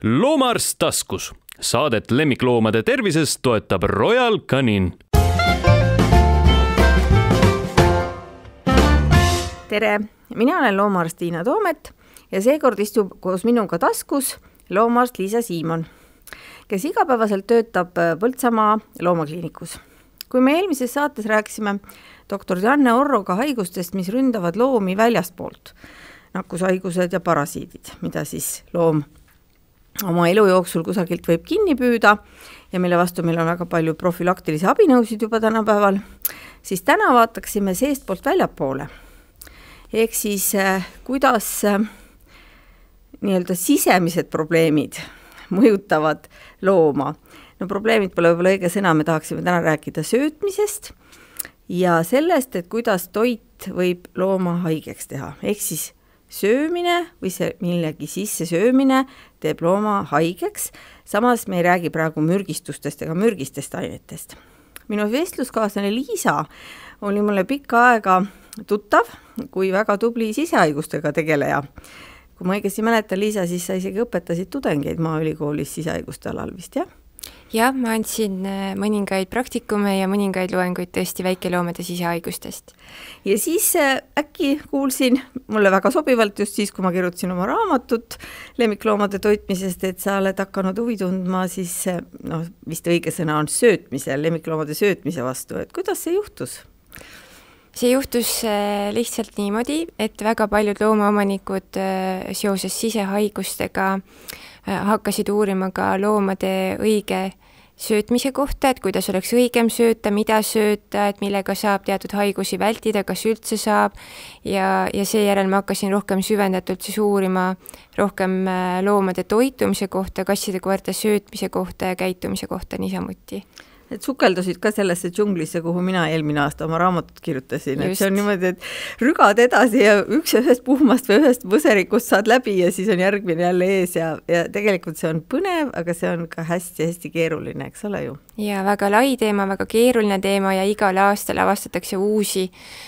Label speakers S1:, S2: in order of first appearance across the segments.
S1: Loomaarst taskus. Saadet lemmikloomade tervisest toetab Royal Canin.
S2: Tere, mina olen loomaarst Tiina Toomet ja seekord istub koos minuga taskus loomaarst Liisa Siimon, kes igapäevaselt töötab Põltsamaa loomakliinikus. Kui me eelmises saates rääkisime doktor Janne Orroga haigustest, mis ründavad loomi väljastpoolt, nakkushaigused ja parasiidid, mida siis loom oma elu jooksul kusagilt võib kinni püüda ja mille vastu meil on väga palju profülaktilisi abinõusid juba tänapäeval, siis täna vaataksime seestpoolt väljapoole. Ehk siis kuidas nii-öelda sisemised probleemid mõjutavad looma. No probleemid pole võib-olla õige sõna, me tahaksime täna rääkida söötmisest ja sellest, et kuidas toit võib looma haigeks teha. Ehk siis söömine või see millegi sisse söömine teeb looma haigeks, samas me ei räägi praegu mürgistustest ega mürgistest ainetest. Minu vestluskaaslane Liisa oli mulle pikka aega tuttav kui väga tubli sisehaigustega tegeleja. Kui ma õigesti mäletan, Liisa, siis sa isegi õpetasid tudengeid Maaülikoolis sisehaiguste alal vist, jah?
S3: Jah, ma andsin mõningaid praktikume ja mõningaid loenguid tõesti väikeloomade sisehaigustest.
S2: Ja siis äkki kuulsin mulle väga sobivalt just siis, kui ma kirjutasin oma raamatut lemmikloomade toitmisest, et sa oled hakanud huvi tundma siis, vist õige sõna on söötmise, lemmikloomade söötmise vastu. Et kuidas see juhtus?
S3: See juhtus lihtsalt niimoodi, et väga paljud loomaomanikud seoses sisehaigustega hakkasid uurima ka loomade õige söötmise kohta, et kuidas oleks õigem sööta, mida sööta, et millega saab teatud haigusi vältida, kas üldse saab ja seejärel ma hakkasin rohkem süvendatult siis uurima rohkem loomade toitumise kohta, kasside-koerte söötmise kohta ja käitumise kohta niisamuti.
S2: Et sukeldusid ka sellesse džunglisse, kuhu mina eelmine aasta oma raamatut kirjutasin. Et see on niimoodi, et rügad edasi ja ühest puhmast või ühest võserikust saad läbi ja siis on järgmine jälle ees ja tegelikult see on põnev, aga see on ka hästi keeruline, eks ole ju?
S3: Ja väga lai teema, väga keeruline teema ja igal aastal avastatakse uusi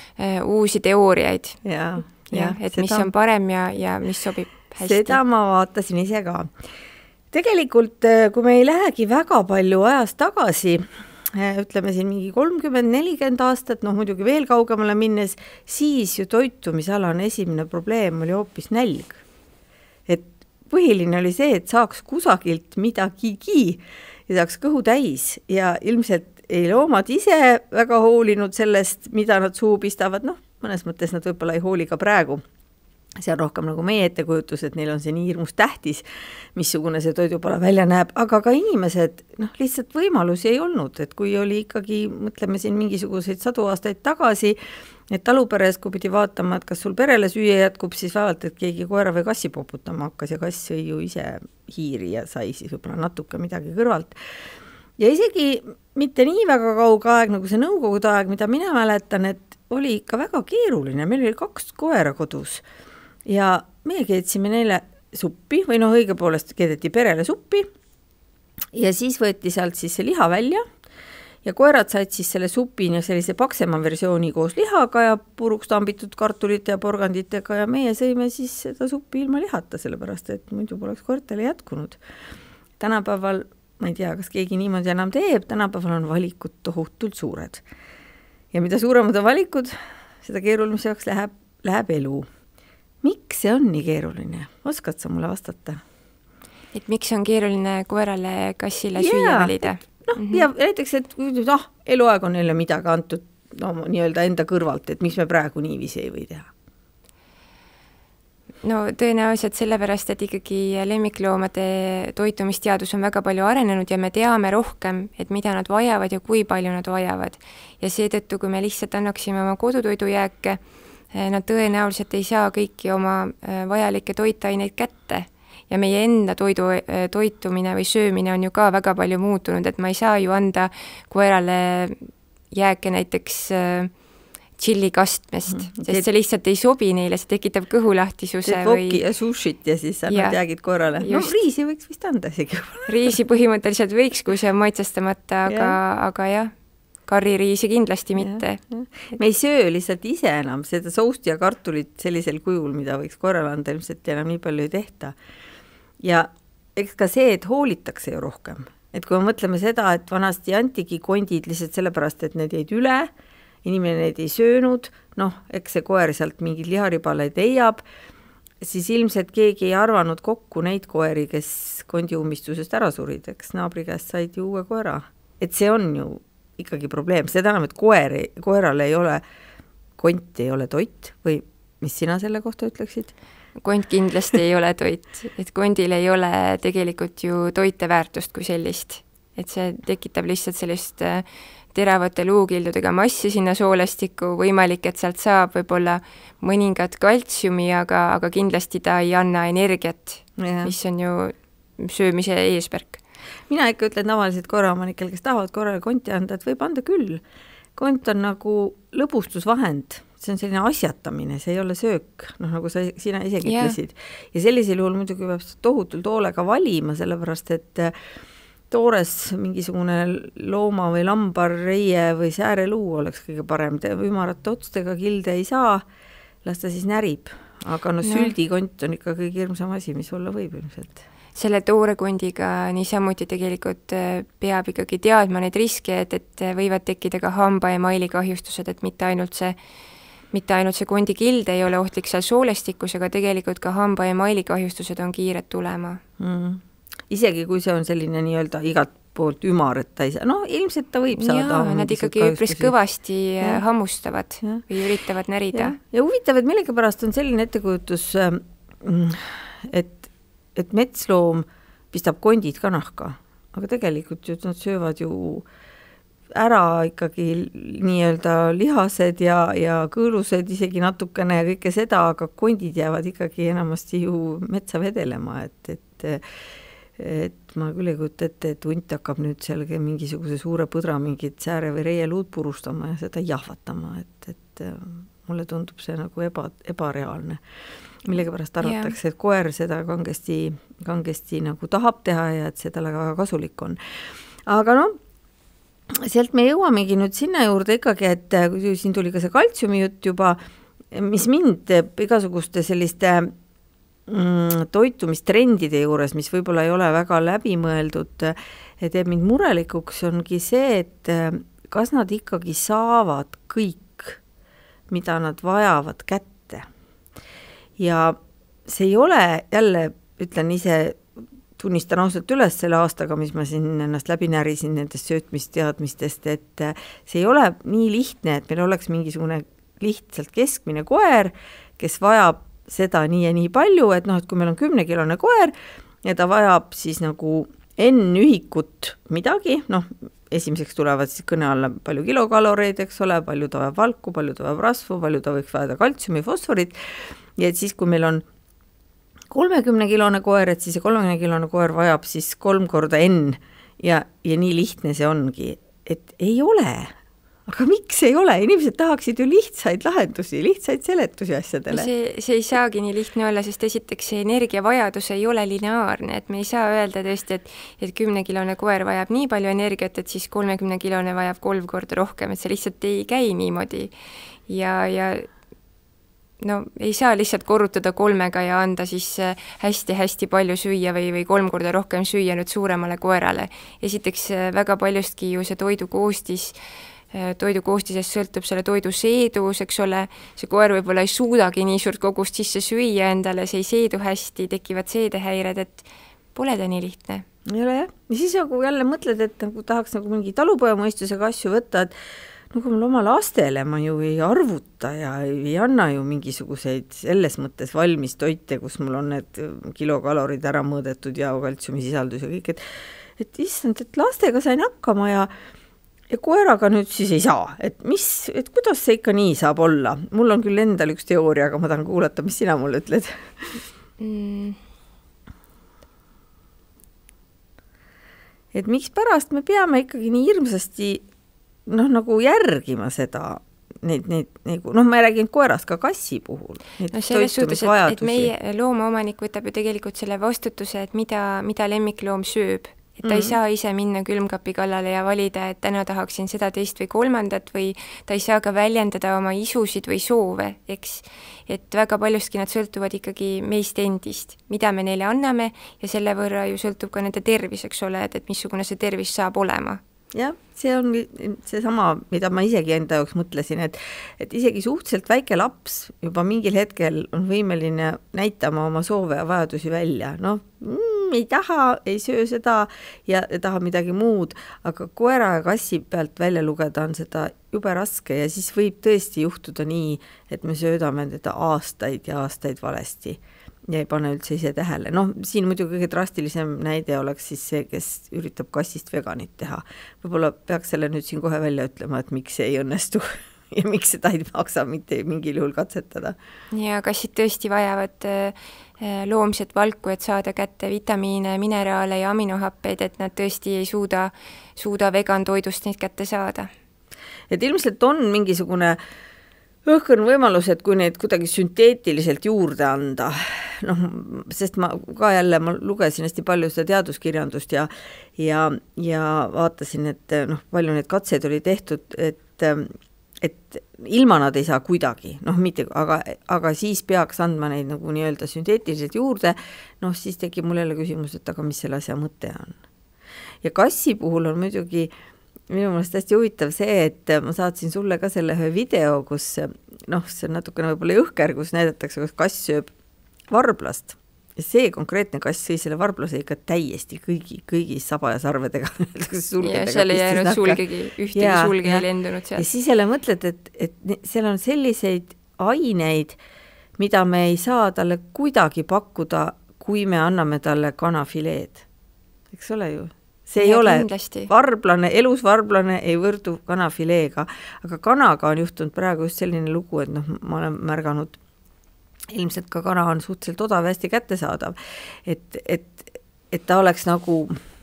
S3: teooriaid. Et mis on parem ja mis sobib hästi.
S2: Seda ma vaatasin ise ka. Tegelikult, kui me ei lähegi väga palju ajas tagasi, ütleme siin mingi 30-40 aastat, muidugi veel kaugemale minnes, siis ju toitumisalane esimene probleem oli hoopis nälg. Et põhiline oli see, et saaks kusagilt midagigi ja saaks kõhu täis ja ilmselt ei loomad ise väga hoolinud sellest, mida nad suhu pistavad, mõnes mõttes nad võib-olla ei hooli ka praegu. See on rohkem nagu meie ettekujutus, et neil on see nii hirmus tähtis, missugune see toidupala välja näeb, aga ka inimesed, lihtsalt võimalusi ei olnud, et kui oli ikkagi, mõtleme siin mingisuguseid 100 aastaid tagasi, et taluperes, kui pidi vaatama, et kas sul perele süüa jätkub, siis vaevalt, et keegi koera või kassi poputama hakkas ja kass sõi ju ise hiiri ja sai siis võib-olla natuke midagi kõrvalt. Ja isegi mitte nii väga kauge aeg, nagu see nõukogude aeg, mida mina mäletan, et oli ikka väga keeruline, meil oli 2 koera kodus. Ja meie keetsime neile suppi või õige poolest keedeti perele suppi ja siis võeti sealt siis see liha välja ja koerad said siis selle supini sellise paksema versiooni koos lihaga ja puruks tambitud kartulite ja porganditega ja meie sõime siis seda suppi ilma lihata, sellepärast et muidu poleks koertele jätkunud. Tänapäeval, ma ei tea, kas keegi niimoodi enam teeb, tänapäeval on valikud tohutult suured. Ja mida suuremad on valikud, seda keeruliseks läheb elu. Miks see on nii keeruline? Oskad sa mulle vastata?
S3: Et miks on keeruline koerale kassile süüa valida?
S2: Ja näiteks, et eluaeg on neile midagi antud nii-öelda enda kõrvalt, et miks me praegu niiviisi ei või teha?
S3: Tõenäoliselt sellepärast, et ikkagi lemmikloomade toitumisteadus on väga palju arenenud ja me teame rohkem, et mida nad vajavad ja kui palju nad vajavad. Ja seetõttu, kui me lihtsalt annaksime oma kodutoidujääke, nad tõenäoliselt ei saa kõiki oma vajalikke toitaineid kätte ja meie enda toitumine või söömine on ju ka väga palju muutunud, et ma ei saa ju anda koerale jääke näiteks tšillikastmest, sest see lihtsalt ei sobi neile, see tekitab kõhulahtisuse.
S2: Teed voki ja sushit ja siis annad jäägid koerale. Riisi võiks vist anda isegi.
S3: Riisi põhimõtteliselt võiks, kui see on maitsestamata, aga jah. Karririisi kindlasti mitte.
S2: Me ei söö lihtsalt ise enam seda sousti ja kartulit sellisel kujul, mida võiks koerale anda, ilmselt enam nii palju ei tehta. Ja eks ka see, et hoolitakse ju rohkem. Et kui me mõtleme seda, et vanasti antigi kondid lihtsalt sellepärast, et need jäid üle, inimene neid ei söönud, noh, eks see koer sealt mingid liharibaleid leiab, siis ilmselt keegi ei arvanud kokku neid koeri, kes kondiumistusest ära surid, eks naabri käest said ju uue koera. Et see on ju ikkagi probleem, seda enam, et koerale ei ole, kont ei ole toit või mis sina selle kohta ütleksid?
S3: Kont kindlasti ei ole toit, et kondil ei ole tegelikult ju toiteväärtust kui sellist, et see tekitab lihtsalt sellist teravate luukildudega massi sinna soolestikku, võimalik, et sealt saab võib-olla mõningat kaltsiumi, aga kindlasti ta ei anna energiat, mis on ju söömise eesmärk.
S2: Mina ikka ütlen tavaliselt koeraomanikel, kes tahavad korrale konti anda, et võib anda küll. Kont on nagu lõbustusvahend, see on selline asjatamine, see ei ole söök, noh nagu sina isegi ütlesid. Ja sellisel juhul muidugi peab tohutult hoolega valima, sellepärast et toores mingisugune looma või lambar, reie või sääreluu oleks kõige parem. Ümarate otstega kilde ei saa, las ta siis närib. Aga süldikont on ikka kõige hirmsam asi, mis olla võib ilmselt.
S3: Selle toore kondiga niisamuti tegelikult peab ikkagi teadma neid riske, et võivad tekkida ka hamba ja maili kahjustused, et mitte ainult see kondikild ei ole ohtlik seal soolestikus, aga tegelikult ka hamba ja maili kahjustused on kiired tulema.
S2: Isegi kui see on selline nii-öelda igat poolt ümar, et ta ei saa, ilmselt ta võib saada.
S3: Nad ikkagi üpris kõvasti hammustavad või üritavad närida.
S2: Ja huvitav, et millegipärast on selline ettekujutus, et metsloom pistab kondid ka nahka, aga tegelikult ju nad söövad ju ära ikkagi nii-öelda lihased ja kõõlused isegi natukene ja kõike seda, aga kondid jäävad ikkagi enamasti ju metsa vedelema, et ma küll ei kujuta ette, et hunt hakkab nüüd seal mingisuguse suure põdra mingit sääre või reie luud purustama ja seda jahvatama, et mulle tundub see nagu ebareaalne. Millegipärast arvatakse, et koer seda kangesti nagu tahab teha ja et see talle väga kasulik on. Aga sealt me jõuamegi nüüd sinna juurde ikkagi, et kui siin tuli ka see kaltsiumi jutt juba, mis mind igasuguste selliste toitumistrendide juures, mis võib-olla ei ole väga läbimõeldud, teeb mind murelikuks, ongi see, et kas nad ikkagi saavad kõik, mida nad vajavad kätte. Ja see ei ole, jälle ütlen ise, tunnistan ausalt üles selle aastaga, mis ma siin ennast läbi närisin nendest söötmisteadmistest, et see ei ole nii lihtne, et meil oleks mingisugune lihtsalt keskmine koer, kes vajab seda nii ja nii palju, et et kui meil on 10-kilone koer ja ta vajab siis nagu N-ühikut midagi, esimeseks tulevad siis kõne alla palju kilokaloreid, eks ole, palju ta vajab valku, palju ta vajab rasvu, palju ta võiks vajada kaltsiumi, fosforit, ja et siis, kui meil on 30-kilone koer, et siis see 30-kilone koer vajab siis 3 korda N ja nii lihtne see ongi, et ei ole. Aga miks ei ole? Inimesed tahaksid ju lihtsaid lahendusi, lihtsaid seletusi asjadele.
S3: See ei saagi nii lihtne olla, sest esiteks see energiavajadus ei ole lineaarne, et me ei saa öelda tõesti, et 10-kilone koer vajab nii palju energiat, et siis 30-kilone vajab 3 korda rohkem, et see lihtsalt ei käi niimoodi. Ja ei saa lihtsalt korrutada 3-ga ja anda siis hästi-hästi palju süüa või 3 korda rohkem süüa nüüd suuremale koerale. Esiteks väga paljustki ju see toidu koostisest sõltub selle toidu seedus, eks ole, see koer võib-olla ei suudagi nii suurt kogust sisse süüa endale, see ei seedu hästi, tekivad seedehäired, et pole ta nii lihtne.
S2: Ei ole jah. Ja siis jälle mõtled, et tahaks mingi talupojamõistusega asju võtta, et kui mul oma lastele ma ju ei arvuta ja ei anna ju mingisuguseid selles mõttes valmis toite, kus mul on need kilokalorid ära mõõdetud ja kaltsiumisisaldus ja kõik, et issand, et lastega sain hakkama ja koeraga nüüd siis ei saa, et kuidas see ikka nii saab olla? Mul on küll endal üks teooria, aga ma tahan kuulata, mis sina mulle ütled. Et miks pärast me peame ikkagi nii hirmsasti nagu järgima seda, ma ei räägin koerast ka kassi puhul.
S3: Selles suhtes, et meie loomaomanik võtab ju tegelikult selle vastutuse, et mida lemmikloom sööb. et ta ei saa ise minna külmkapi kallale ja valida, et täna tahaksin seda, teist või kolmandat või ta ei saa ka väljendada oma isusid või soove, eks. Et väga paljustki nad sõltuvad ikkagi meist endist, mida me neile anname ja selle võrra ju sõltub ka nende tervis, eks ole, et missugune see tervis saab olema.
S2: Jah, see on see sama, mida ma isegi enda jaoks mõtlesin, et isegi suhteliselt väike laps juba mingil hetkel on võimeline näitama oma soove ja vajadusi välja. Noh, ei taha, ei söö seda ja taha midagi muud, aga koera ja kassi pealt välja lugeda on seda jube raske ja siis võib tõesti juhtuda nii, et me söödame teda aastaid ja aastaid valesti ja ei pane üldse ise tähele. Noh, siin muidu kõige drastilisem näide oleks siis see, kes üritab kassist veganit teha. Võib-olla peaks selle nüüd siin kohe välja ütlema, et miks see ei õnnestu ja miks seda ei maksa mitte mingil juhul katsetada.
S3: Ja kassid tõesti vajavad loomset valku, et saada kätte vitamiine, mineraale ja aminohappeid, et nad tõesti ei suuda vegan toidust neid kätte saada.
S2: Et ilmselt on mingisugune õhkõrn võimalus, et kui neid kuidagi sünteetiliselt juurde anda, noh, sest ma lugesin hästi palju seda teaduskirjandust ja vaatasin, et noh, palju neid katseid oli tehtud, et ilma nad ei saa kuidagi, noh, mitte, aga siis peaks andma neid nagu nii-öelda sünteetiliselt juurde, noh, siis tekib mul jälle küsimus, et aga mis selle asja mõte on. Ja kassi puhul on muidugi minu meelest hästi huvitav see, et ma saatsin sulle ka selle ühe video, kus noh, see on natukene võib-olla jõhker, kus näidatakse, kus kass sööb varblast. Ja see konkreetne kass sõi selle varblase ikka täiesti kõigi saba ja sarvedega.
S3: Ja seal ei jäänud sulgegi, ühtegi sulge ei lendunud seal.
S2: Ja siis jälle mõtled, et seal on selliseid aineid, mida me ei saa talle kuidagi pakkuda, kui me anname talle kanafileed. Eks ole ju? See ei ole varblane, elus varblane ei võrdu kanafileega, aga kanaga on juhtunud praegu just selline lugu, et noh, ma olen märganud, ilmselt ka kana on suhteliselt odav ja hästi kättesaadav, et ta oleks nagu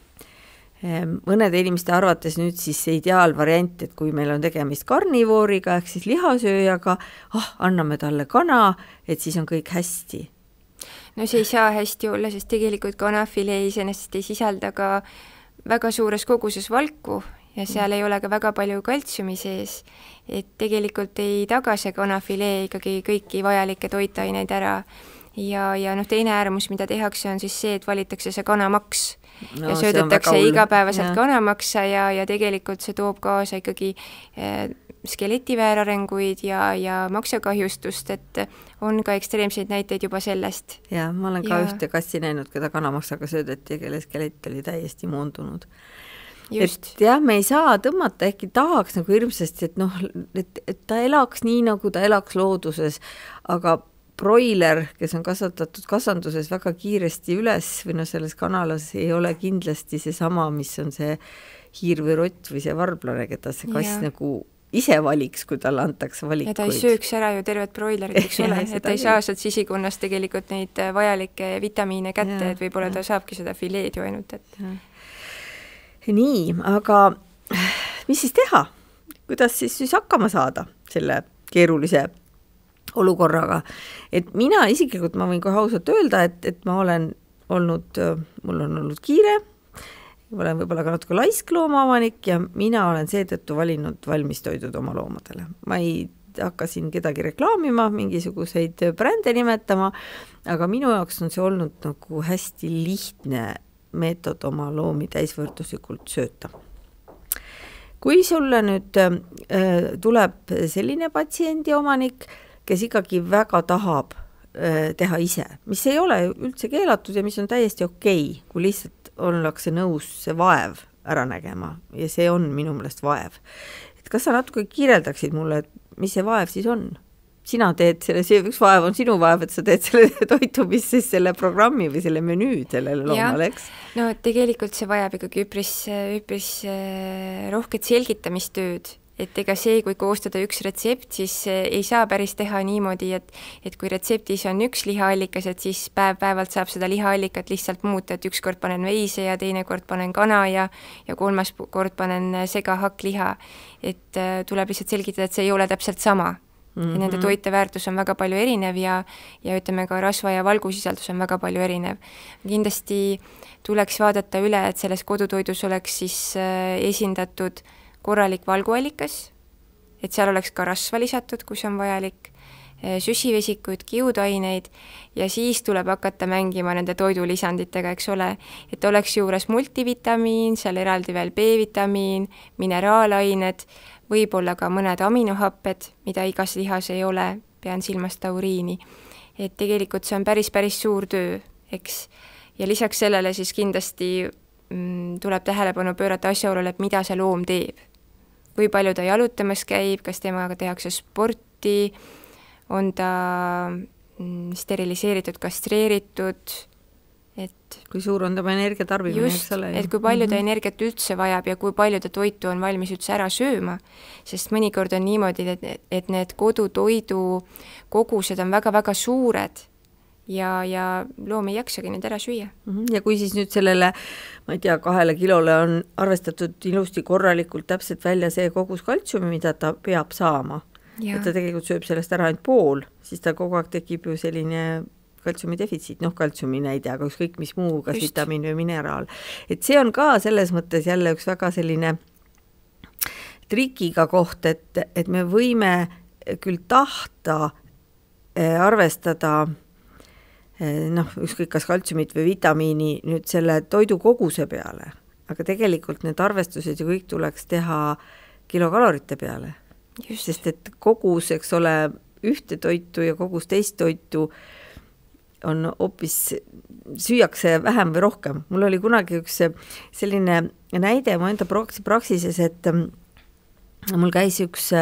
S2: mõnede inimeste arvates nüüd siis see ideaalvariant, et kui meil on tegemist karnivooriga ehk siis lihasööjaga, anname talle kana, et siis on kõik hästi.
S3: No see ei saa hästi olla, sest tegelikult kanafilee iseenesest ei sisalda ka väga suures koguses valku ja seal ei ole ka väga palju kaltsiumi sees, et tegelikult ei taga see kanafilee ikkagi kõiki vajalikke toitaineid ära ja noh, teine äärmus, mida tehakse, on siis see, et valitakse see kanamaks ja söödetakse igapäevaselt kanamaksa ja tegelikult see toob kaasa ikkagi skeletivääraarenguid ja maksakahjustust, et on ka ekstreemseid näiteid juba sellest.
S2: Ja ma olen ka ühte kassi näinud, keda kanamaksaga söödeti ja kelle skelett oli täiesti moondunud.
S3: Just.
S2: Et jah, me ei saa tõmmata, ehkki tahaks nagu hirmsasti, et noh, et ta elaks nii, nagu ta elaks looduses, aga broiler, kes on kasvatatud kasvanduses väga kiiresti üles või no selles kanalas ei ole kindlasti see sama, mis on see hiir või rott või see varblane, keda see kass nagu ise valiks, kui talle antakse valikuid.
S3: Ja ta ei sööks ära ju tervet broilerit, eks ole, et ta ei saa sealt sisikonnast tegelikult neid vajalikke vitamiine kätte, et võib-olla ta saabki seda fileed ju ainult.
S2: Nii, aga mis siis teha? Kuidas siis hakkama saada selle keerulise olukorraga? Et mina isiklikult, ma võin kohe ausalt öelda, et ma olen olnud, mul on olnud kiire, olen võib-olla ka natuke laisk loomaomanik ja mina olen seetõttu valinud valmistoidud oma loomadele. Ma ei hakka siin kedagi reklaamima, mingisuguseid brände nimetama, aga minu jaoks on see olnud nagu hästi lihtne meetod oma loomi täisvõrduslikult sööta. Kui sulle nüüd tuleb selline patsiendi omanik, kes ikkagi väga tahab teha ise, mis ei ole üldse keelatud ja mis on täiesti okei, kui lihtsalt ollakse nõus see vaev ära nägema ja see on minu meelest vaev. Et kas sa natuke kirjeldaksid mulle, et mis see vaev siis on? Sina teed selle, see üks vaev on sinu vaev, et sa teed selle toitumis siis selle programmi või selle menüü sellele loomale, eks?
S3: No tegelikult see vajab ikkagi üpris rohket selgitamistööd, et ega see, kui koostada üks retsept, siis ei saa päris teha niimoodi, et kui retseptis on üks lihaallikas, et siis päev-päevalt saab seda lihaallikat lihtsalt muuta, et üks kord panen veise ja teine kord panen kana ja kolmas kord panen segahakk liha. Et tuleb lihtsalt selgitada, et see ei ole täpselt sama. ja nende toiteväärtus on väga palju erinev ja ütleme ka rasva ja valgusisaldus on väga palju erinev. Kindlasti tuleks vaadata üle, et selles kodutoidus oleks siis esindatud korralik valguallikas, et seal oleks ka rasva lisatud, kus on vajalik, süsivesikuid, kiudaineid ja siis tuleb hakata mängima nende toidulisanditega, eks ole, et oleks juures multivitamiin, seal eraldi veel B-vitamiin, mineraalained, võib-olla ka mõned aminohapped, mida igas lihas ei ole, pean silmas tauriini. Et tegelikult see on päris suur töö, eks. Ja lisaks sellele siis kindlasti tuleb tähelepanu pöörata asjaolule, et mida see loom teeb. Kui palju ta jalutamas käib, kas temaga tehakse sporti, on ta steriliseeritud, kastreeritud, et
S2: kui suur on tema energiatarbimine, eks ole.
S3: Et kui palju ta energiat üldse vajab ja kui palju ta toitu on valmis üldse ära sööma, sest mõnikord on niimoodi, et need kodutoidu kogused on väga-väga suured ja loom ei jaksagi need ära süüa.
S2: Ja kui siis nüüd sellele, ma ei tea, 2 kilole on arvestatud ilusti korralikult täpselt välja see kogus kaltsiumi, mida ta peab saama, et ta tegelikult sööb sellest ära ainult pool, siis ta kogu aeg tekib ju selline kaltsiumi defitsiit, kaltsiumine ei tea, aga ükskõik mis muu, kas vitamiin või mineraal. Et see on ka selles mõttes jälle üks väga selline trikiga koht, et me võime küll tahta arvestada ükskõik kas kaltsiumit või vitamiini nüüd selle toidu koguse peale, aga tegelikult need arvestused ju kõik tuleks teha kilokalorite peale. Sest et kogus, eks ole, ühte toitu ja kogus teist toitu on hoopis, süüakse vähem või rohkem. Mul oli kunagi üks selline näide mu enda praksises, et mul käis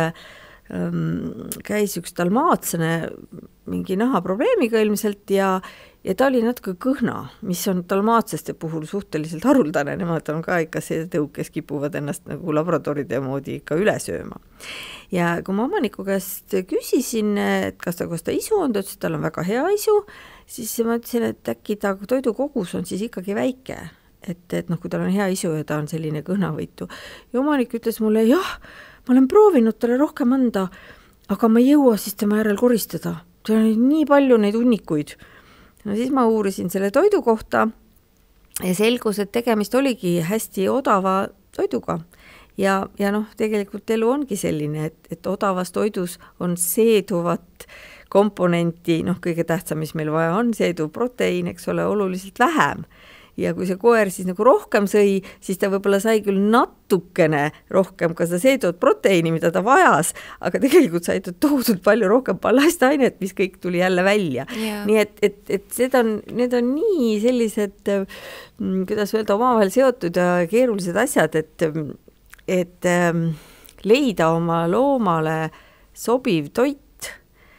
S2: üks dalmaatsene mingi nahaprobleemiga ilmselt ja ta oli natuke kõhna, mis on dalmaatslaste puhul suhteliselt haruldane, nemad on ka ikka see tõuk, kes kipuvad ennast nagu labradoride moodi ikka üle sööma. Ja kui ma omaniku käest küsisin, et kas ta isu on, ta ütles, et tal on väga hea isu, siis ma ütlesin, et äkki ta toidu kogus on siis ikkagi väike, et kui tal on hea isu ja ta on selline kõhnavõitu. Ja omanik ütles mulle, jah, ma olen proovinud talle rohkem anda, aga ma ei jõua siis tema järel koristada. Tal oli nii palju neid hunnikuid. No siis ma uurisin selle toidu kohta ja selgus, et tegemist oligi hästi odava toiduga. Ja tegelikult elu ongi selline, et odavas toidus on seeduvat komponenti, kõige tähtsam, mis meil vaja on, seeduv proteiin, eks ole, oluliselt vähem. Ja kui see koer siis nagu rohkem sõi, siis ta võib-olla sai küll natukene rohkem ka seda seeduvat proteiini, mida ta vajas, aga tegelikult sai ta tohutult palju rohkem ballastainet, mis kõik tuli jälle välja. Yeah. Nii et need on nii sellised, kuidas öelda, omavahel seotud ja keerulised asjad, et leida oma loomale sobiv toit.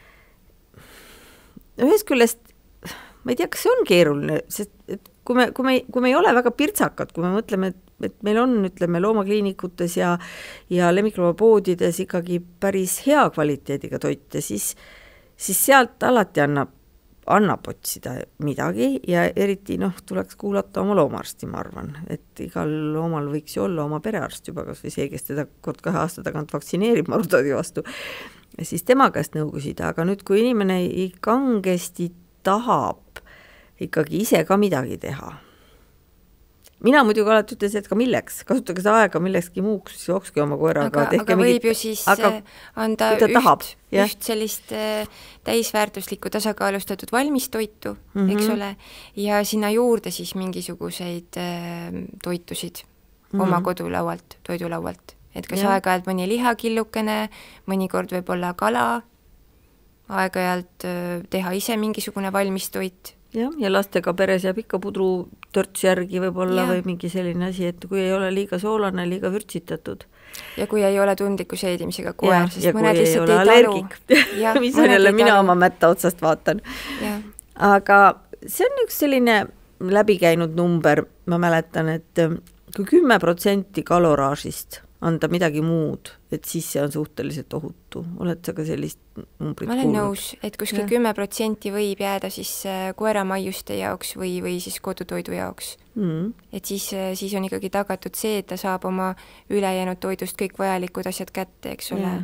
S2: Ühest küljest, ma ei tea, kas see on keeruline, sest kui me ei ole väga pirtsakad, kui me mõtleme, et meil on, ütleme, loomakliinikutes ja lemmikloomapoodides ikkagi päris hea kvaliteediga toite, siis sealt alati annab otsida midagi ja eriti tuleks kuulata oma loomaarsti, ma arvan, et igal loomal võiks ju olla oma perearst juba, kas või see, kes teda kord 2 aasta tagant vaktsineerib marutadi vastu, ja siis tema käest nõu küsida, aga nüüd, kui inimene kangesti tahab ikkagi ise ka midagi teha. Mina muidugi alati ütles, et ka milleks, kasutage seda aega millekski muuks, jookski oma koeraga.
S3: Aga võib ju siis anda üht sellist täisväärtuslikku tasakaalustatud valmistoitu, eks ole, ja sinna juurde siis mingisuguseid toitusid oma kodulaualt, toidulaualt. Et kas aeg-ajalt mõni lihakillukene, mõnikord võib olla kala, aeg-ajalt teha ise mingisugune valmistoit.
S2: Ja lastega peres jääb ikka pudru törts järgi võib-olla või mingi selline asi, et kui ei ole liiga soolane, liiga vürtsitatud.
S3: Ja kui ei ole tundliku seedimisega koer, sest mõned lihtsalt ei talu.
S2: Mis on jälle mina oma mätta otsast vaatan. Aga see on üks selline läbikäinud number, ma mäletan, et kui 10% kaloraažist anda midagi muud, et siis see on suhteliselt ohutu. Oled sa ka sellist numbrit kuulnud?
S3: Ma olen nõus, et kuskil 10% võib jääda siis koeramaiuste jaoks või siis kodutoidu jaoks. Et siis on ikkagi tagatud see, et ta saab oma ülejäänud toidust kõik vajalikud asjad kätte, eks ole.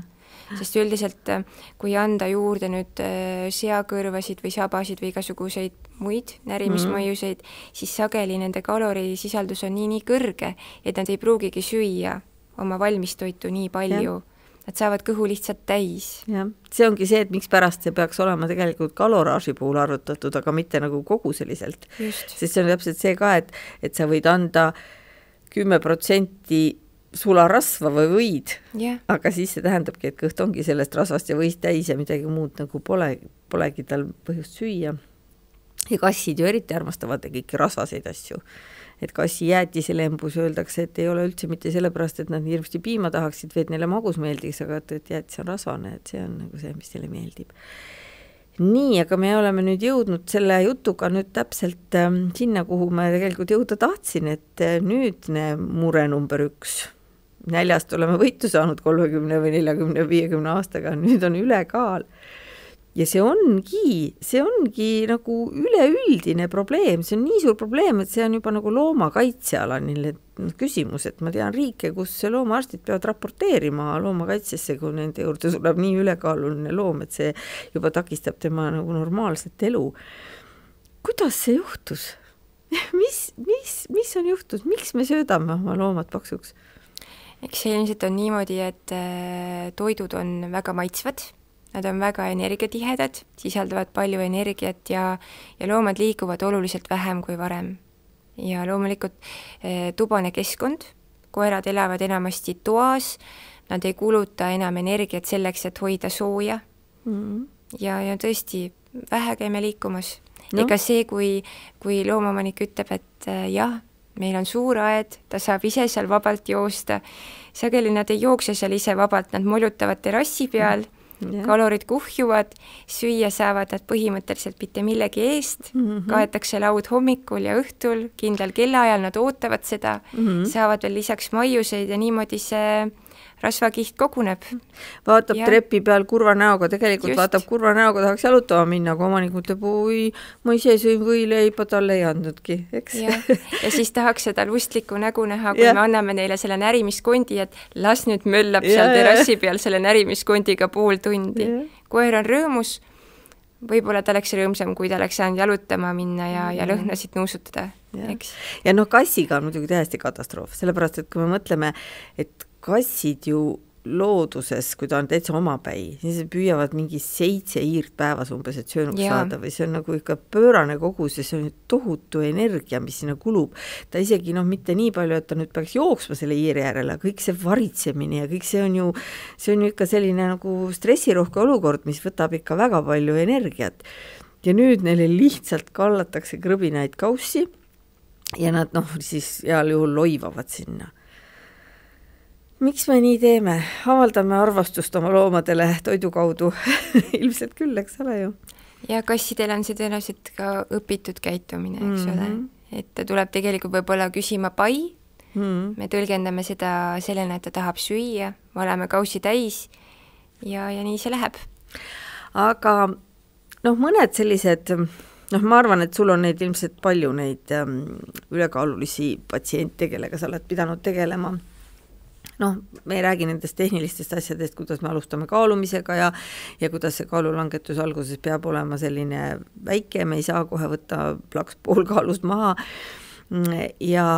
S3: sest üldiselt kui anda juurde nüüd seakõrvasid või sabasid või igasuguseid muid närimismõjuseid, siis sageli nende kalorisisaldus on nii kõrge, et nad ei pruugigi süüa oma valmistoitu nii palju. Nad saavad kõhu lihtsalt täis.
S2: Ja, see ongi see, et miks pärast see peaks olema tegelikult kaloraaži puhul arvutatud, aga mitte nagu koguseliselt. Sest see on täpselt see ka, et sa võid anda 10% sularasva või võid, aga siis see tähendabki, et kõht ongi sellest rasvast ja võist täis ja midagi muud nagu polegi tal põhjust süüa. Ja kassid ju eriti armastavad kõiki rasvaseid asju. Et kassi jäätisele embus öeldakse, et ei ole üldse mitte sellepärast, et nad nii hirmsti piima tahaksid või et neile magus meeldiks, aga et jäätis on rasvane, et see on nagu see, mis teile meeldib. Nii, aga me oleme nüüd jõudnud selle jutuga nüüd täpselt sinna, kuhu me tegelikult jõuda tahtsin, et nüüdne mure number 1. Näljast oleme võitu saanud 30 või 40, 50 aastaga, nüüd on ülekaal. Ja see ongi nagu üleüldine probleem, see on nii suur probleem, et see on juba nagu loomakaitsealanile küsimus, et ma tean riike, kus loomaarstid peavad raporteerima loomakaitsesse, kui nende juurde tuleb nii ülekaaluline loom, et see juba takistab tema nagu normaalset elu. Kuidas see juhtus? Mis on juhtus? Miks me söödame oma loomad paksuks?
S3: Eks see ilmselt on niimoodi, et toidud on väga maitsvad. Nad on väga energiatihedad, sisaldavad palju energiat ja loomad liiguvad oluliselt vähem kui varem. Ja loomulikult tubane keskkond, koerad elavad enamasti toas, nad ei kuluta enam energiat selleks, et hoida sooja. Ja tõesti, vähe käime liikumas. Ega see, kui loomaomanik ütleb, et jah, meil on suur aed, ta saab ise seal vabalt joosta. Sageli nad ei jookse seal ise vabalt, nad molutavad terrassi peal, kalorid kuhjuvad, süüa saavad nad põhimõtteliselt mitte millegi eest, kaetakse laud hommikul ja õhtul, kindlal kellaajal nad ootavad seda, saavad veel lisaks maiuseid ja niimoodi see rasvakiht koguneb.
S2: Vaatab trepi peal kurva näoga, tegelikult vaatab kurva näoga, tahaks jalutama minna, kui omanik ütleb, oi, ma ise sõin võileipa, talle ei andnudki, eks?
S3: Ja siis tahaks seda lustlikku nägu näha, kui me anname neile selle närimiskondi, et las nüüd möllab seal terrassi peal selle närimiskondiga pool tundi. Koer on rõõmus, võib-olla ta oleks rõõmsam, kui ta oleks saanud jalutama minna ja lõhnasid nuusutada, eks?
S2: Ja kassiga on muidugi täiesti katastroof, sellepärast, et kui me mõtleme, et kassid ju looduses, kui ta on täitsa omapäi, siis püüavad mingi 7 hiirt päevas umbes, et söönuks saada või see on nagu ikka pöörane kogus ja see on tohutu energia, mis sinna kulub. Ta isegi mitte nii palju, et ta nüüd peaks jooksma selle hiiri järele, kõik see varitsemine ja kõik see on ju ikka selline nagu stressirohke olukord, mis võtab ikka väga palju energiat. Ja nüüd neile lihtsalt kallatakse krõbinaid kaussi ja nad siis heal juhul loivavad sinna. Miks me nii teeme? Avaldame arvastust oma loomadele toidu kaudu. Ilmselt küll, eks ole ju.
S3: Ja kassidel on see tõenäoliselt ka õpitud käitumine, eks ole. Et tuleb tegelikult võib-olla küsima pai. Me tõlgendame seda sellena, et ta tahab süüa, me oleme kaussi täis ja nii see läheb.
S2: Aga mõned sellised, ma arvan, et sul on neid ilmselt palju neid ülekaalulisi patsiente, kellega sa oled pidanud tegelema. Me ei räägi nendest tehnilistest asjadest, kuidas me alustame kaalumisega ja kuidas see kaalulangetus alguses peab olema selline väike, me ei saa kohe võtta plaks pool kaalust maha. Ja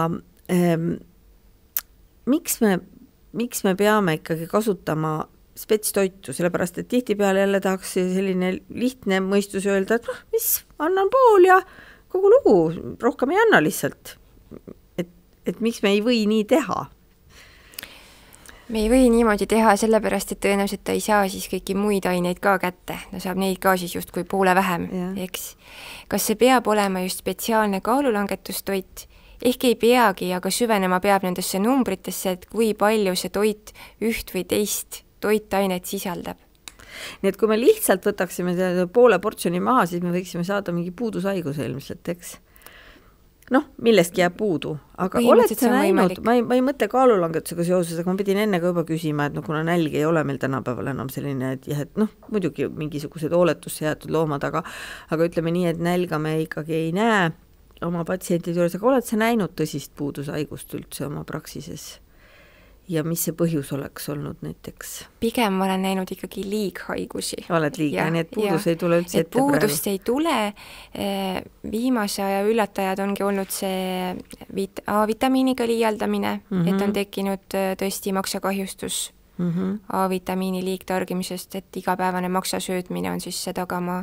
S2: miks me peame ikkagi kasutama spetstoitu, sellepärast, et tihtipeale jälle tahaks selline lihtne mõistus öelda, et annan pool ja kogu lugu, rohkem ei anna lihtsalt. Et miks me ei või nii teha?
S3: Me ei või niimoodi teha sellepärast, et tõenäoliselt ta ei saa siis kõiki muid aineid ka kätte. Ta saab neid ka siis just kui poole vähem, eks. Kas see peab olema just spetsiaalne kaalulangetustoit? Ehk ei peagi, aga süvenema peab nendesse numbritesse, et kui palju see toit üht või teist toitainet sisaldab.
S2: Nii et kui me lihtsalt võtaksime poole portsjoni maha, siis me võiksime saada mingi puudusaiguse ilmselt, eks? Millestki jääb puudu, aga oled sa näinud, ma ei mõtle kaalulangetusega seoses, aga ma pidin enne ka juba küsima, et kuna nälg ei ole meil tänapäeval enam selline, et muidugi mingisugused hooletusse jäetud loomad, aga ütleme nii, et nälga me ikkagi ei näe oma patsientide juures, aga oled sa näinud tõsist puudusaigust üldse oma praksises? ja mis see põhjus oleks olnud näiteks?
S3: Pigem ma olen näinud ikkagi liighaigusi.
S2: Oled liiga, nii et puudus ei tule üldse ette praegu?
S3: Puudust ei tule. Viimase aja üllatajad ongi olnud see A-vitamiiniga liialdamine, et on tekkinud tõesti maksakahjustus A-vitamiini liigtargimisest, et igapäevane maksasöötmine on siis see tagamaa.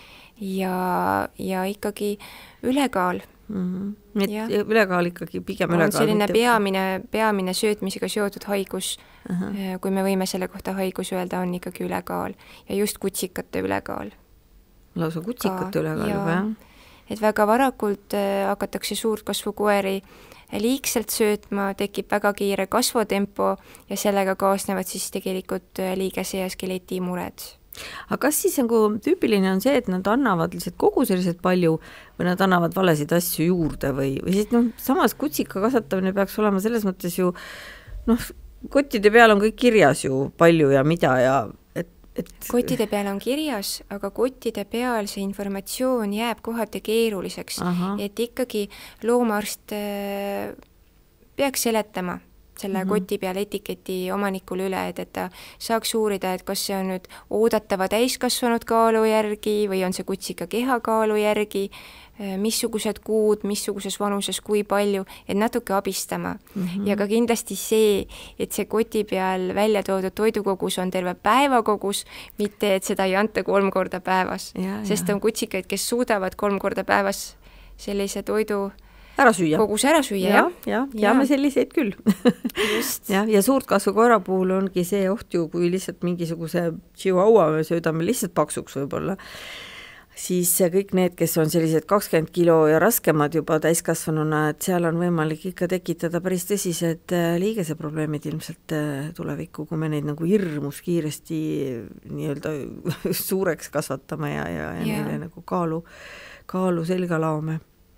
S3: Ja ikkagi ülekaal.
S2: Ülekaal ikkagi pigem ülekaal.
S3: On selline peamine söötmisega seotud haigus, kui me võime selle kohta haigus öelda, on ikkagi ülekaal ja just kutsikate ülekaal.
S2: Lausa kutsikate ülekaal juba, jah?
S3: Et väga varakult hakatakse suurt kasvukoeri liigselt söötma, tekib väga kiire kasvutempo ja sellega kaasnevad siis tegelikult liigese ja skeleti mured.
S2: Aga kas siis nagu tüüpiline on see, et nad annavad lihtsalt kogu selliselt palju või nad annavad valesid asju juurde või siis samas kutsika kasvatamine peaks olema selles mõttes ju kottide peal on kõik kirjas ju palju ja mida ja
S3: Kottide peal on kirjas, aga kottide peal see informatsioon jääb kohati keeruliseks, et ikkagi loomaarst peaks seletama selle koti peal etiketi omanikule üle, et ta saaks uurida, et kas see on nüüd oodatava täiskasvanud kaalu järgi või on see kutsika kehakaalu järgi, missugused kuud, missuguses vanuses, kui palju, et natuke abistama. Ja ka kindlasti see, et see koti peal välja toodud toidukogus on terve päevakogus, mitte et seda ei anta 3 korda päevas. Sest on kutsikaid, kes suudavad 3 korda päevas sellise toidu kogus ära süüa.
S2: Ja me selliseid küll. Just. Ja suurt kasvukoera puhul ongi see oht ju, kui lihtsalt mingisuguse chihuahua me söödame lihtsalt paksuks võib-olla, siis kõik need, kes on sellised 20 kilo ja raskemad juba täiskasvanuna, et seal on võimalik ikka tekitada päris tõsised liigese probleemid ilmselt tulevikku, kui me neid nagu hirmus kiiresti nii-öelda suureks kasvatame ja neile nagu kaalu selga laome.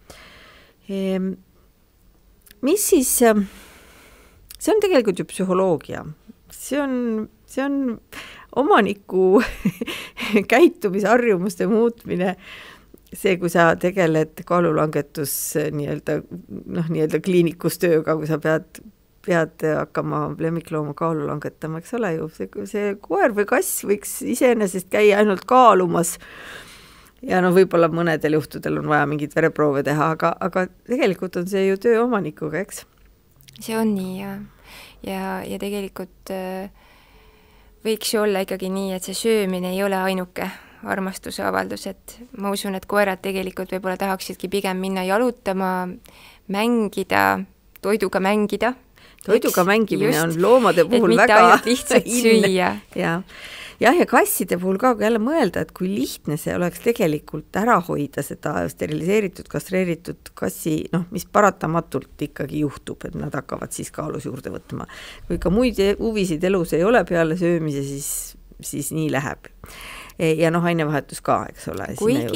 S2: Mis siis, see on tegelikult ju psühholoogia, see on omaniku käitumisharjumuste muutmine, see, kui sa tegeled kaalulangetus nii-öelda kliinikus tööga, kui sa pead hakkama lemmiklooma kaalu langetama, eks ole ju, see koer või kass võiks iseenesest käia ainult kaalumas ja võib-olla mõnedel juhtudel on vaja mingit vereproove teha, aga tegelikult on see ju töö omanikuga, eks?
S3: See on nii, ja tegelikult võiks ju olla ikkagi nii, et see söömine ei ole ainuke armastuse avaldus, et ma usun, et koerad tegelikult võib-olla tahaksidki pigem minna jalutama, mängida, toiduga mängida.
S2: Toiduga mängimine on loomade puhul väga
S3: ainult lihtsalt süüa.
S2: Ja kasside puhul ka jälle mõelda, et kui lihtne see oleks tegelikult ära hoida seda steriliseeritud, kastreeritud kassi, mis paratamatult ikkagi juhtub, et nad hakkavad siis kaalus juurde võtma. Kui ka muid huvisid elus ei ole peale söömise, siis nii läheb. Ja ainevahetus ka, eks ole.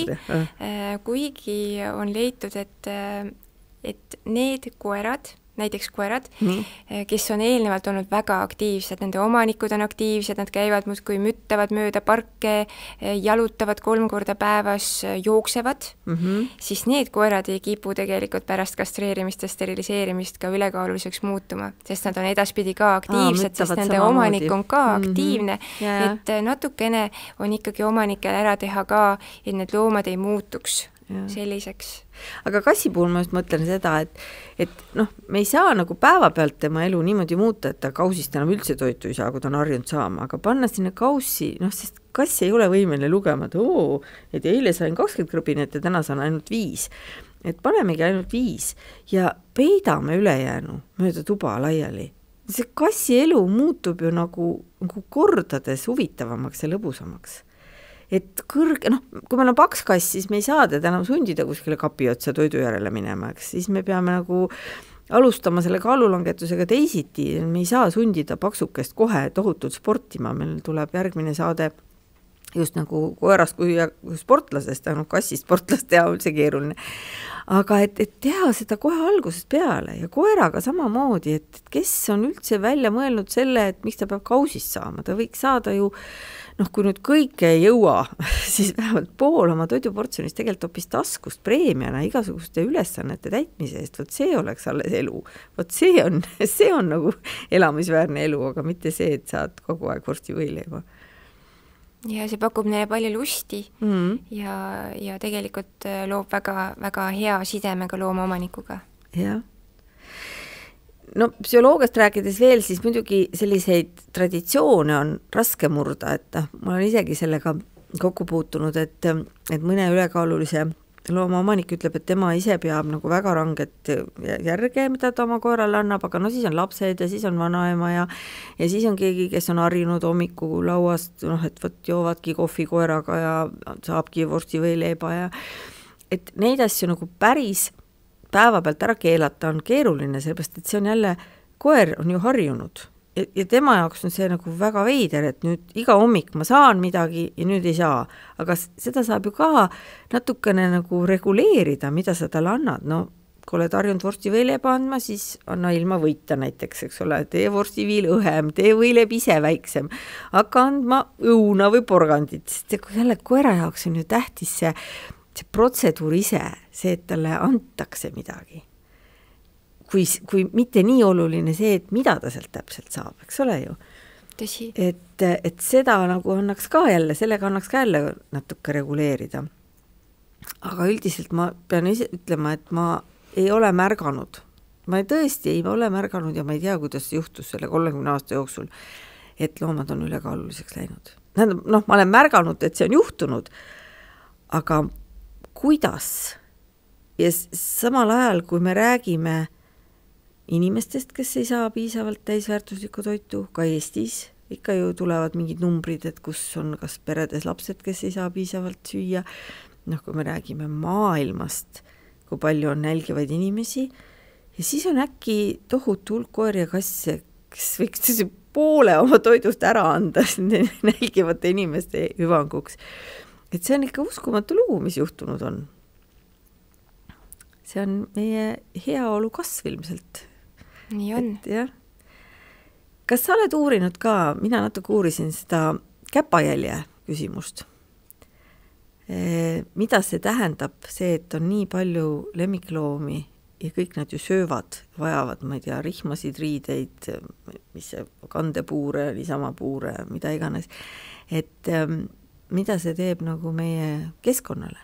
S3: Kuigi on leitud, et need koerad, näiteks koerad, kes on eelnevalt olnud väga aktiivsed, nende omanikud on aktiivsed, nad käivad muudkui müttavad mööda parke, jalutavad 3 korda päevas, jooksevad, siis need koerad ei kipu tegelikult pärast kastreerimist ja steriliseerimist ka ülekaaluliseks muutuma, sest nad on edaspidi ka aktiivsed, sest nende omanik on ka aktiivne, et natukene on ikkagi omanikel ära teha ka, et need loomad ei muutuks selliseks.
S2: Aga kassi puhul ma just mõtlen seda, et me ei saa nagu päeva pealt tema elu niimoodi muuta, et ta kausist enam üldse toitu ei saa, kui ta on harjunud saama, aga panna sinna kaussi, sest kass ei ole võimeline lugema, et eile sain 20 krõbinet ja täna saan ainult 5. Et panemegi ainult 5 ja peidame ülejäänu mööda tuba laiali. See kassi elu muutub ju nagu kordades huvitavamaks ja lõbusamaks. Et kui meil on paks kass, siis me ei saa teda enam sundida kuskile kapi otsa toidu järele minema, siis me peame nagu alustama selle kaalulangetusega teisiti, me ei saa sundida paksukest kohe tohutult sportima, meil tuleb järgmine saade just nagu koerast kui sportlasest, kassist sportlast teha üldse keeruline. Aga et teha seda kohe algusest peale ja koeraga samamoodi, et kes on üldse välja mõelnud selle, et miks ta peab kausist saama, ta võiks saada ju, kui nüüd kõike ei jõua, siis vähemalt pool oma toiduportsjonist tegelikult hoopis taskust preemiana igasuguste ülesannete täitmise eest, vot see oleks alles elu. Vot see on nagu elamisväärne elu, aga mitte see, et saad kogu aeg vorsti võileiba.
S3: Ja see pakub neile palju lusti ja tegelikult loob väga, väga hea sidemega loomaomanikuga.
S2: Jah. No psühholoogiast rääkides veel, siis muidugi selliseid traditsioone on raske murda, et ma olen isegi sellega kokku puutunud, et mõne ülekaalulise loomaomanik ütleb, et tema ise peab nagu väga ranget järge, mida ta oma koerale annab, aga siis on lapsed ja siis on vanaema ja siis on keegi, kes on harjunud hommiku lauast, et võt joovadki kohvi koeraga ja saabki vorsti või leiba ja et neid asju nagu päris päeva pealt ära keelata on keeruline, sellepärast, et see on jälle, koer on ju harjunud ja tema jaoks on see nagu väga veider, et nüüd iga hommik ma saan midagi ja nüüd ei saa, aga seda saab ju ka natukene nagu reguleerida, mida sa talle annad, kui oled harjunud vorsti võileiba andma, siis anna ilma võita näiteks, eks ole, tee vorstiviil õhem, tee võileib ise väiksem, hakka andma õuna või porgandit, sest jälle koera jaoks on ju tähtis see protseduur ise, see, et talle antakse midagi. Kui mitte nii oluline see, et mida ta sealt täpselt saab, eks ole ju.
S3: Tõsi.
S2: Et seda nagu annaks ka jälle, sellega annaks ka jälle natuke reguleerida. Aga üldiselt ma pean ise ütlema, et ma ei ole märganud. Ma tõesti ei ole märganud ja ma ei tea, kuidas see juhtus selle 30 aasta jooksul, et loomad on ülekaaluliseks läinud. Ma olen märganud, et see on juhtunud, aga kuidas? Ja samal ajal, kui me räägime inimestest, kes ei saa piisavalt täisväärtuslikku toitu, ka Eestis ikka ju tulevad mingid numbrid, et kus on kas peredes lapsed, kes ei saa piisavalt süüa. Kui me räägime maailmast, kui palju on nälgivaid inimesi ja siis on äkki tohutu hulk koeri ja kasse, kes võiks poole oma toidust ära anda nälgivate inimeste hüvanguks. Et see on ikka uskumatu lugu, mis juhtunud on. See on meie heaolu kasv ilmselt.
S3: Nii on.
S2: Jah. Kas sa oled uurinud ka, mina natuke uurisin seda käpajälje küsimust. Mida see tähendab, see, et on nii palju lemmikloomi ja kõik nad ju söövad, vajavad, ma ei tea, rihmasid, riideid, mis see kandepuure, niisama puure, mida iganes. Et mida see teeb nagu meie keskkonnale?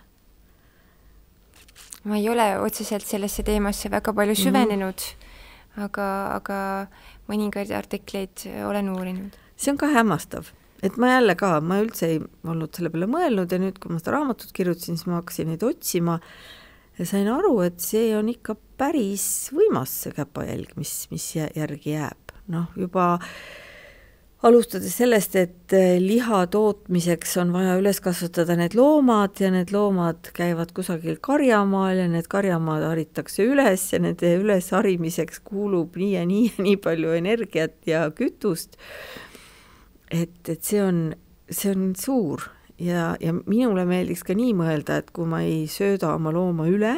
S3: Ma ei ole otseselt sellesse teemasse väga palju süvenenud, aga mõningaid artikleid olen uurinud.
S2: See on ka hämmastav, et ma jälle ka, ma üldse ei olnud selle peale mõelnud ja nüüd, kui ma seda raamatut kirjutasin, siis ma hakkasin neid otsima ja sain aru, et see on ikka päris võimas see käpajälg, mis järgi jääb. Juba alustades sellest, et liha tootmiseks on vaja üles kasvatada need loomad ja need loomad käivad kusagil karjamaal ja need karjamaad haritakse üles ja nende üles harimiseks kuulub nii ja nii palju energiat ja kütust. Et see on suur ja minule meeldiks ka nii mõelda, et kui ma ei sööda oma looma üle,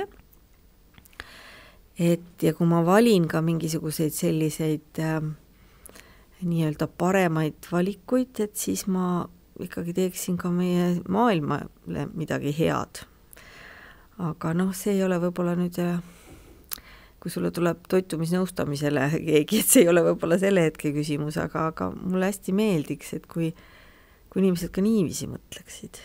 S2: ja kui ma valin ka mingisuguseid selliseid nii-öelda paremaid valikuid, et siis ma ikkagi teeksin ka meie maailmale midagi head. Aga see ei ole võib-olla nüüd, kui sulle tuleb toitumisnõustamisele keegi, et see ei ole võib-olla selle hetke küsimus, aga mulle hästi meeldiks, et kui inimesed ka niiviisi mõtleksid.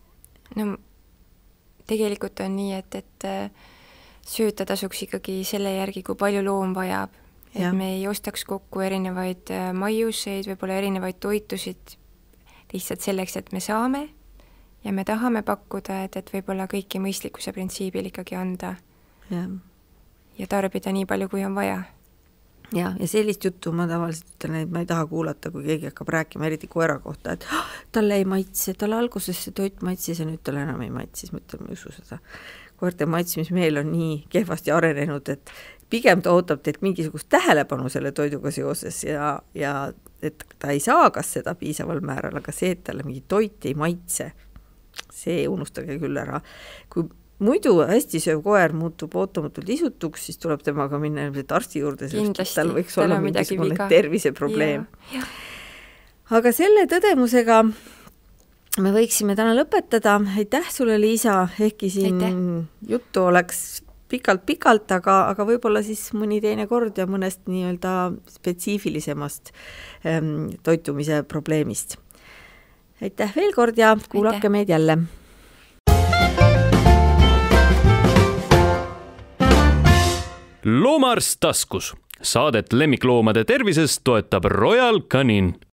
S3: Tegelikult on nii, et sööta tasuks ikkagi selle järgi, kui palju loom vajab. Et me ei ostaks kokku erinevaid maiuseid, võib-olla erinevaid toitusid lihtsalt selleks, et me saame ja me tahame pakkuda, et võib-olla kõiki mõistlikkuse printsiibil ikkagi anda ja tarbida nii palju, kui on vaja.
S2: Ja sellist juttu ma tavaliselt ütlen, et ma ei taha kuulata, kui keegi hakkab rääkima, eriti koera kohta, et talle ei maitse, talle alguses see toit maitses ja nüüd talle enam ei maitses, ma ütlen, ma ei usu seda. koerte maitsmismeel on nii kehvasti arenenud, et pigem ta ootab teilt mingisugust tähelepanu selle toiduga seoses ja et ta ei saa kas seda piisaval määral, aga see, et talle mingi toit ei maitse, see unustage küll ära. Kui muidu hästi sööv koer muutub ootamatult isutuks, siis tuleb temaga minna arsti juurde, sest tal võiks olla mingisugune terviseprobleem. Aga selle tõdemusega me võiksime täna lõpetada. Aitäh sulle, Liisa, ehkki siin juttu oleks pikalt, aga võib-olla siis mõni teine kord ja mõnest nii-öelda spetsiifilisemast toitumise probleemist. Aitäh veel kord ja kuulake meid jälle.
S1: Loomaarst taskus. Saadet lemmikloomade tervisest toetab Royal Canin.